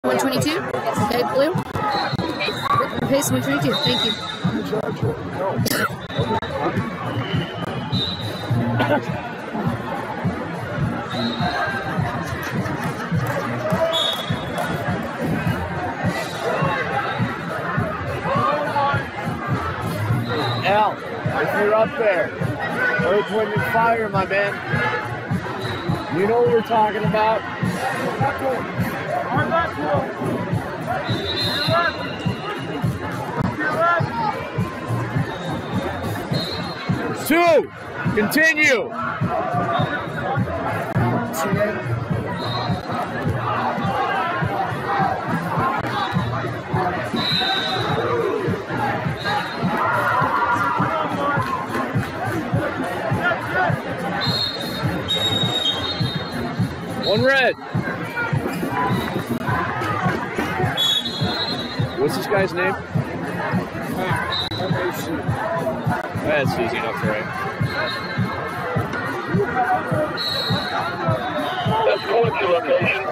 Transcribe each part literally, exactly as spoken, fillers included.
one twenty-two. Okay, blue. Pace one twenty-two. Thank you. Al, if you're up there, Earth, Wind, and Fire, my man, you know what we're talking about. Two, continue. One red. What's this guy's name? That's easy enough, right? That's going to location.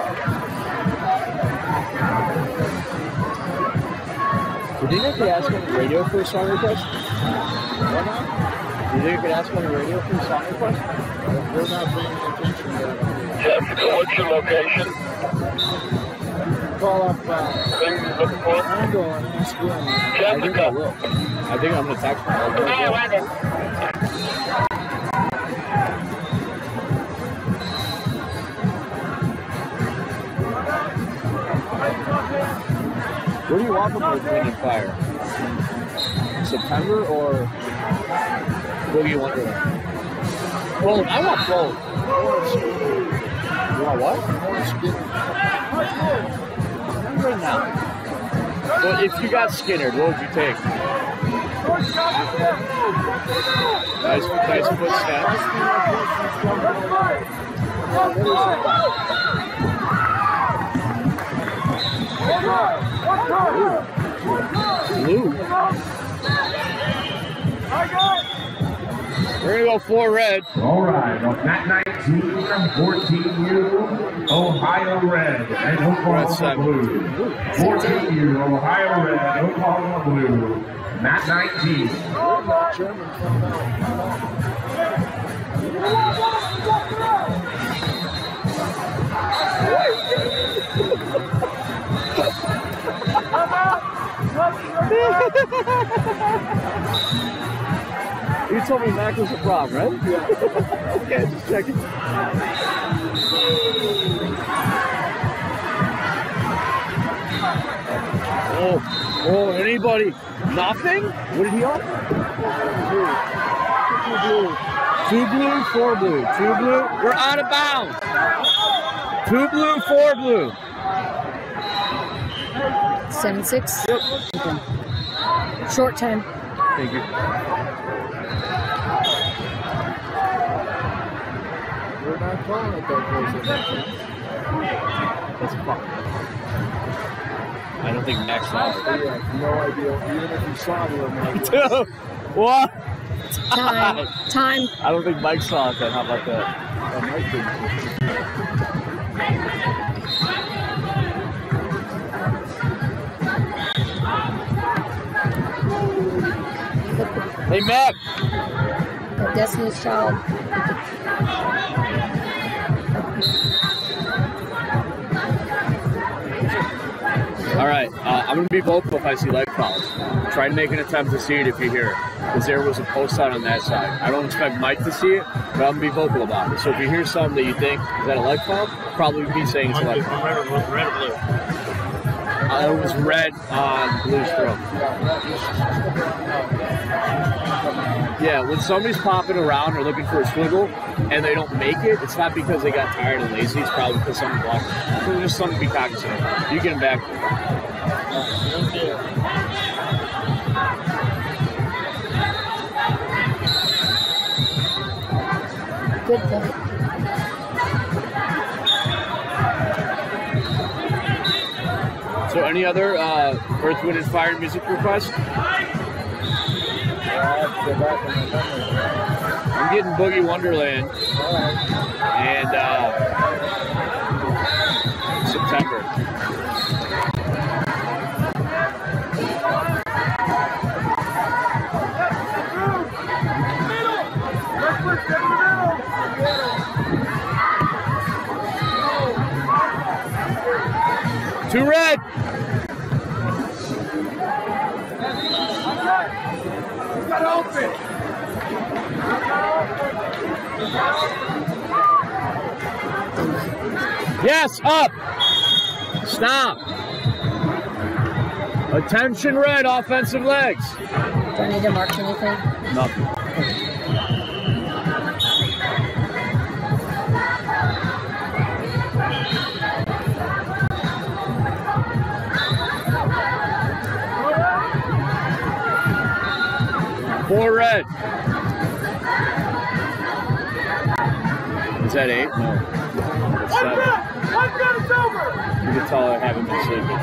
Did you think I could ask on the radio for a song request? What now? Do you think I could ask on the radio for a song request? We're not paying attention to that. What's your location? Call up uh, Things you're looking for? Angle and ask him. I think Jessica. I will. I think I'm going to text him. Where do you want from Earth, Wind, and Fire? September or Boogie Wonderland? Both. I want both. You want what? Right now. But if you got Skinner, what would you take? Nice, nice foot snap. Blue. We're going to go four red. All right, on that nineteen, fourteen U, Ohio Red, and Oklahoma Blue. fourteen U, Ohio Red, Oklahoma Blue. Matt nineteen. You told me Mac was a problem, right? Yeah. Okay, just checking. Oh, oh, anybody? Nothing? What did he offer? Two blue, four blue. Two blue. We're out of bounds. Two blue, four blue. seven six. Yep. Okay. Short time. Thank you. We're not calling it that close. That's fun. I don't think Max saw it. Yeah, no idea. Even if you saw it, you're not. Two. What? Time. Time. I don't think Mike saw it then. How about that? That might be. Hey, Mac. Destiny's Child. All right, uh, I'm going to be vocal if I see light clouds. Try to make an attempt to see it if you hear it, because there was a post out on that side. I don't expect Mike to see it, but I'm going to be vocal about it. So if you hear something that you think, is that a light cloud? Probably be saying it's a light cloud. Red or blue? Uh, it was red on blue stroke. Yeah, when somebody's popping around or looking for a squiggle and they don't make it, it's not because they got tired and lazy. It's probably because someone blocked it. So there's just something to be cognizant of. You get them back. Thank you. Good play. So any other uh, Earth, Wind, and Fire music requests? I'm getting Boogie Wonderland and uh, September. Two red. Yes, up. Stop. Attention red, offensive legs. Do I need to mark anything? Nothing. Four red. Is that eight? No. That's seven. You can tell I haven't been sleeping.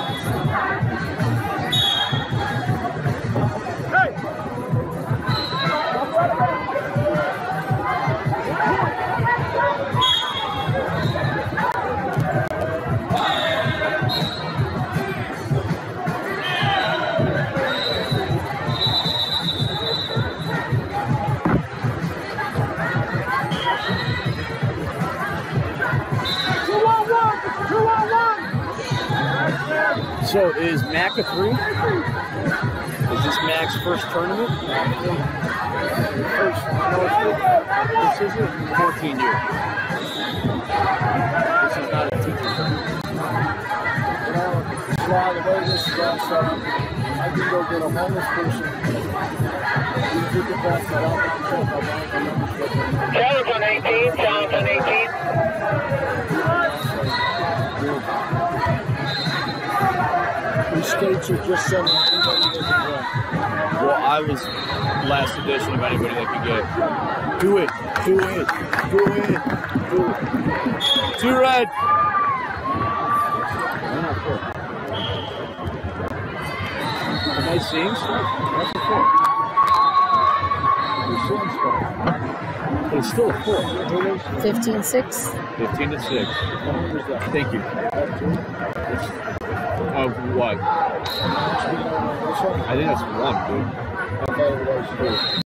So is Mac a three? Is this Mac's first tournament? First, no, this is it. fourteen years. This is not a teacher tournament. You know, Sly, the way this is all set up, I can go get a homeless person. You can get that set up. Challenge on eighteen, challenge on eighteen. These skates are just sending everybody they can get. Well, I was last edition of anybody that could get. Do it, do it, do it, do it. Two red. Nice seams. That's a four. But it's still a four. fifteen six. fifteen to six. Thank you. Of what? I think that's one, dude.